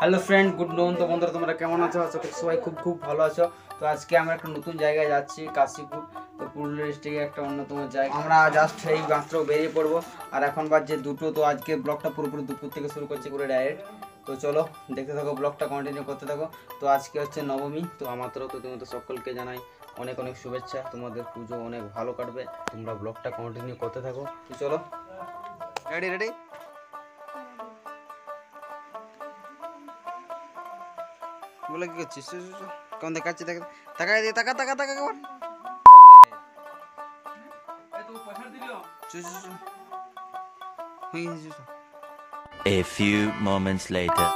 Hello friend, good নুন। তো বন্ধুরা তোমরা কেমন আছো? আশা করি সবাই খুব ভালো আছো। তো আজকে আমরা একটা নতুন জায়গায় যাচ্ছি, কাশীপুর। তো পুরুলিয়া ডিস্ট্রিক্টের একটা অন্যতম জায়গা। আমরা জাস্ট এই মাত্র বেরিয়ে পড়বো, আর এখন বাজছে 2টো। তো আজকে ব্লগটা পুরোপুরি দুপুর থেকে শুরু করছি, পুরো ডাইরেক্ট। তো চলো দেখতে থাকো, ব্লগটা কন্টিনিউ করতে থাকো। তো আজকে হচ্ছে নবমী। তো আমার তরফ থেকে তোমাদের সকলকে জানাই অনেক অনেক শুভেচ্ছা। তোমাদের পুজো অনেক ভালো কাটবে। তোমরা ব্লগটা কন্টিনিউ করতে থাকো। তো চলো, রেডি রেডি। বলে কি করছিস? কোন দেখাচ্ছি? তাকাই দিয়ে তাকা তাকা তাকা কেমন A few moments later.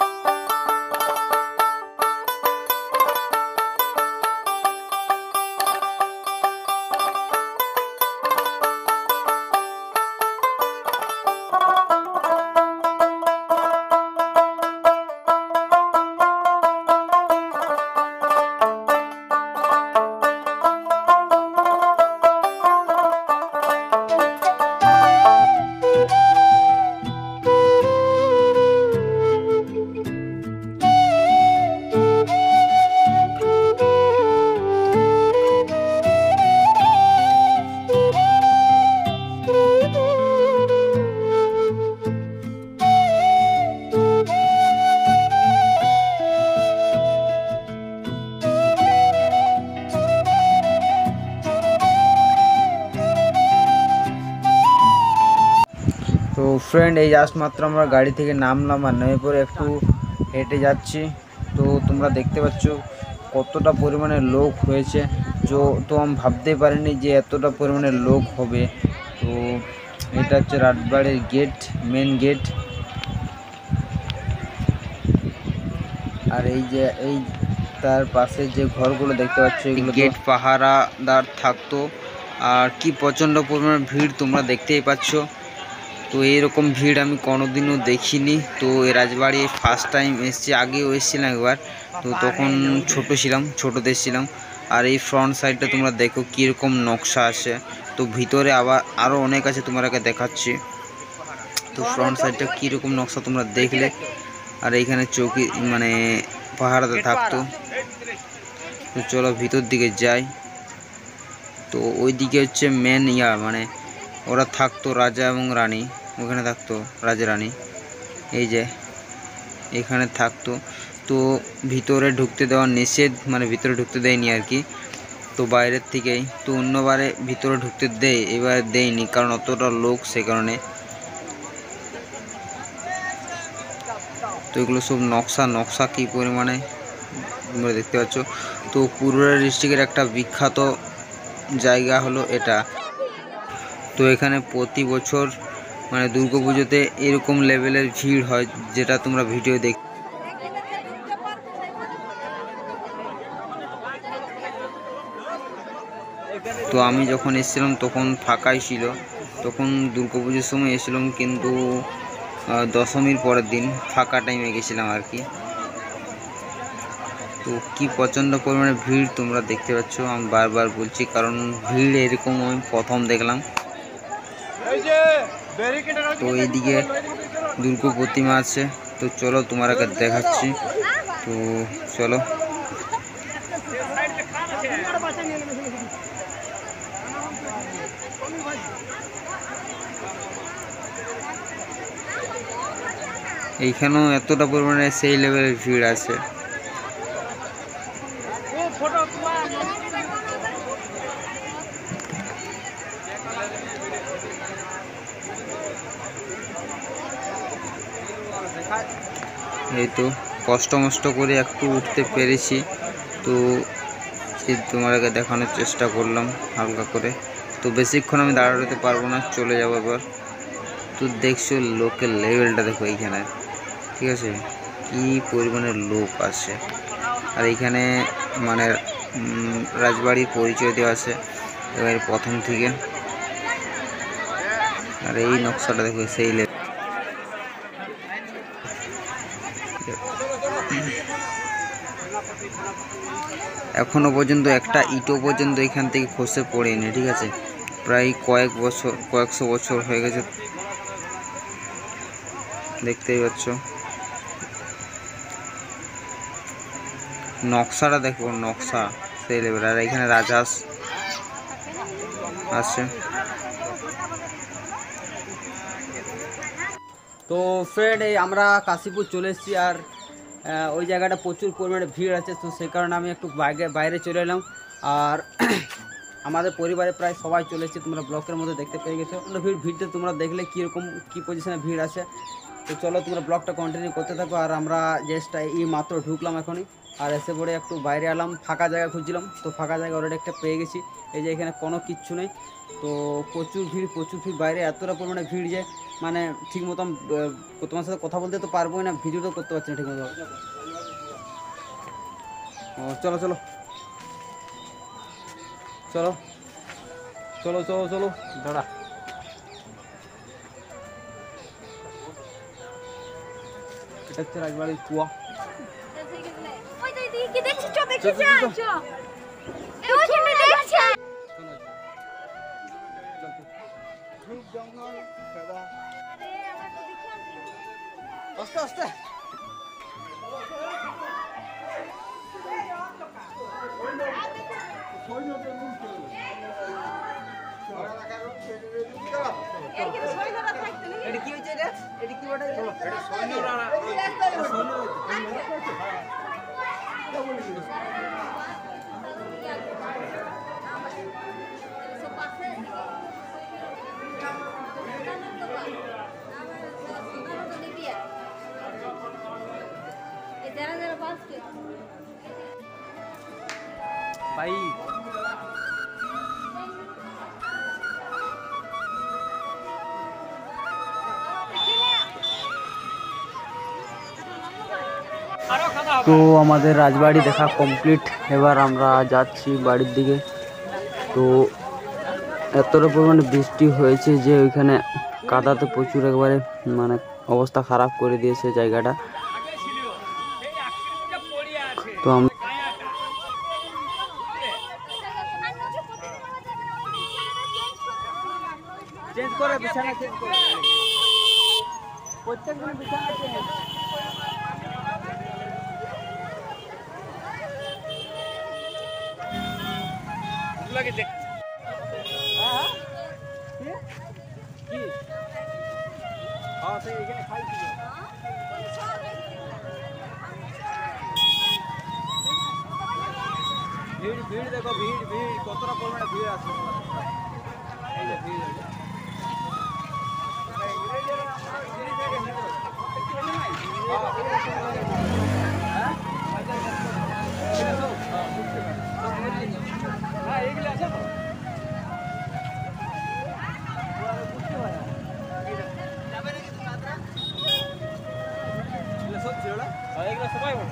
তো ফ্রেন্ড, এই জাস্ট মাত্র আমরা গাড়ি থেকে নামলাম, আর নেমে পরে একটু হেঁটে যাচ্ছি। তো তোমরা দেখতে পাচ্ছ কতটা পরিমাণে লোক হয়েছে। তো আমি ভাবতেই পারিনি যে এতটা পরিমাণে লোক হবে। তো এটা হচ্ছে রাজবাড়ির গেট, মেন গেট। আর এই তার পাশে যে ঘরগুলো দেখতে পাচ্ছ, এগুলো গেট পাহারাদার থাকতো। আর কি প্রচণ্ড পরিমাণে ভিড় তোমরা দেখতেই পাচ্ছ। তো এইরকম ভিড় আমি কোনোদিনও দেখিনি। তো এই রাজবাড়ি ফার্স্ট টাইম এসেছি, আগেও এসেছিলাম একবার। তো তখন ছোটোতে ছিলাম। আর এই ফ্রন্ট সাইডটা তোমরা দেখো কীরকম নকশা আছে। তো ভিতরে আবার আরও অনেক আছে, তোমাদেরকে দেখাচ্ছি। তো ফ্রন্ট সাইডটা কীরকম নকশা তোমরা দেখলে। আর এইখানে চৌকি মানে পাহাড়াতে থাকতো। তো চলো ভিতর দিকে যাই। তো ওই দিকে হচ্ছে মেন মানে ওরা থাকতো, রাজা এবং রানী। ওখানে থাকতো রাজা রানী, এই যে এখানে থাকতো। তো ভিতরে ঢুকতে দেওয়া নিষেধ, মানে ভিতরে ঢুকতে দেয়নি আর কি। তো বাইরের থেকেই। তো অন্যবারে ভিতরে ঢুকতে দেয়, এবারে দেয়নি, কারণ অতটা লোক, সে কারণে। তো এগুলো সব নকশা কী পরিমাণে তোমরা দেখতে পাচ্ছ। তো পুরুলিয়া ডিস্ট্রিক্টের একটা বিখ্যাত জায়গা হলো এটা। তো এখানে প্রতি বছর মানে দুর্গাপুজোতে এরকম লেভেলের ভিড় হয়, যেটা তোমরা ভিডিও দেখ। তো আমি যখন এসেছিলাম তখন ফাঁকাই ছিল। তখন দুর্গাপুজোর সময় এসেছিলাম, কিন্তু দশমীর পরের দিন ফাঁকা টাইমে গেছিলাম আর কি। তো কি প্রচণ্ড পরিমাণে ভিড় তোমরা দেখতে পাচ্ছ। আমি বারবার বলছি, কারণ ভিড় এরকম আমি প্রথম দেখলাম। তো এইদিকে দুর্গা প্রতিমা আছে। তো চলো তোমাকে দেখাচ্ছি। তো চলো, এইখানেও এতটা পরিমাণে সেই লেভেলের ভিড় আছে। এই তো কষ্ট করে একটু উঠতে পেরেছি। তো তোমাকে দেখানোর চেষ্টা করলাম হালকা করে। তো বেশিক্ষণ আমি দাঁড়াতে পারবো না, চলে যাবো এবার। তো দেখছো লোকের লেভেলটা দেখো এইখানে, ঠিক আছে, কি পরিমাণে লোক আছে। আর এইখানে মানে রাজবাড়ির পরিচয় দেওয়া আছে এবার প্রথম থেকে। আর এই নকশাটা দেখো সেই লেভেল। এখনো পর্যন্ত একটা ইটও পর্যন্ত এখান থেকে খসে পড়েনি, ঠিক আছে। প্রায় কয়েকশো বছর হয়ে গেছে, দেখতেই পাচ্ছ। নকশাটা দেখো, নকশা সেই লেভেল। আর এখানে রাজহাঁস আছে। তো ফ্রেন্ড, এই আমরা কাশীপুর চলে এসেছি, আর ওই জায়গাটা প্রচুর পরিমাণে ভিড় আছে, তো সেই কারণে আমি একটু বাইরে চলে এলাম। আর আমাদের পরিবারে প্রায় সবাই চলে এসেছে, তোমরা ব্লকের মধ্যে দেখতে পেয়ে গেছো। ভিড়টা তোমরা দেখলে কীরকম কী পজিশনে ভিড় আছে। তো চলো তোমরা ব্লগটা কন্টিনিউ করতে থাকো। আর আমরা জাস্ট এই মাত্র ঢুকলাম এখনই, আর এসে পরে একটু বাইরে এলাম, ফাঁকা জায়গা খুঁজছিলাম, তো ফাঁকা জায়গা অলরেডি একটা পেয়ে গেছি। এই যে এখানে কোনো কিচ্ছু নেই, তো প্রচুর ভিড় বাইরে, এতটা পরিমাণে ভিড় যে মানে ঠিক মতন তোমার সাথে কথা বলতে তো পারবোই না, ভিডিও তো করতে পারছি না ঠিক মতো। ও চলো চলো চলো চলো চলো চলো দাঁড়া। এটা হচ্ছে রাজবাড়ির কুয়া। আস্তে আস্তে এটা কি হচ্ছে? এটা কি বটে? এটা সৈন্যরা ভাই তো আমাদের রাজবাড়ি দেখা কমপ্লিট। এবার আমরা যাচ্ছি বাড়ির দিকে। তো এতটা পরিমাণে বৃষ্টি হয়েছে যে ওইখানে কাদাতে প্রচুর একবারে মানে অবস্থা খারাপ করে দিয়েছে জায়গাটা। তো চেঞ্জ করে বিছানা চেঞ্জ করে প্রত্যেকদিন বিছানা চেঞ্জ। লাগে দেখ হ্যাঁ কি হ্যাঁ সেই এখানে খাইছি। ভিড় দেখো, ভিড় কতটা পরিমাণে ভিড় আছে। এই যে ভিড় সবাই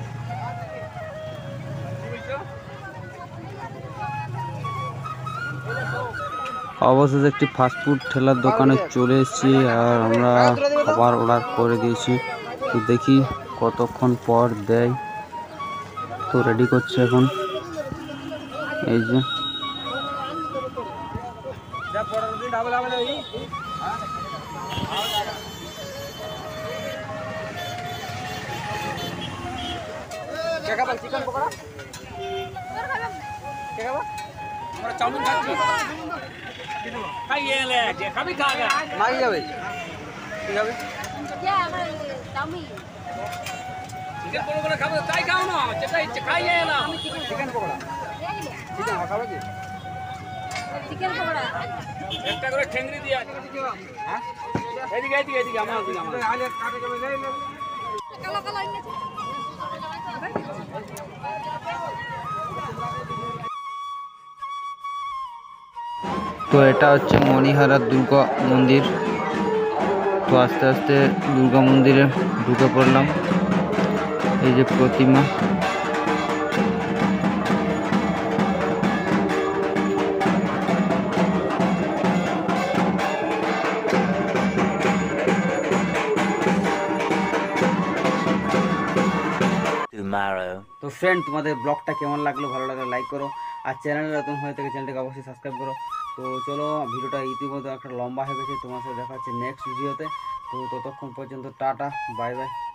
অবশেষে একটি ফাস্টফুড ঠেলার দোকানে চলে এসেছি, আর আমরা খাবার অর্ডার করে দিয়েছি। তো দেখি কতক্ষণ পর দেয়। তো রেডি করছে এখন। এই যে চিকেন পকোড়া আমরা চাউমিন খাচ্ছি। খাইয়ে এলে যে খাবি খাগা মাই যাবে কি খাবে? চিকেন পকোড়া খাবো তাই খাও না, যেটা ইচ্ছে খাইয়ে না। চিকেন পকোড়া চিকেন খাবে কি? চিকেন পকোড়া একটা করে ঠেংরি দিয়া। হ্যাঁ এদিকে এদিকে এদিকে আমার এদিকে আমার আলে কাটে যাবে যাই না কালা কালা এনেছে। তো এটা হচ্ছে মণিহারা দুর্গা মন্দির। তো আস্তে আস্তে দুর্গা মন্দিরে ঢুকে পড়লাম। এই যে প্রতিমা, তো ফ্রেন্ড তোমাদের ব্লগটা কেমন লাগলো, ভালো লাগলে লাইক করো, আর চ্যানেলে নতুন হয়ে থাকে চ্যানেলটাকে অবশ্যই সাবস্ক্রাইব করো। তো চলো, ভিডিওটা ইতিমধ্যে একটা লম্বা হয়ে গেছে, তোমার সাথে দেখা হচ্ছে নেক্সট ভিডিওতে। তো ততক্ষণ পর্যন্ত টাটা, বাই বাই।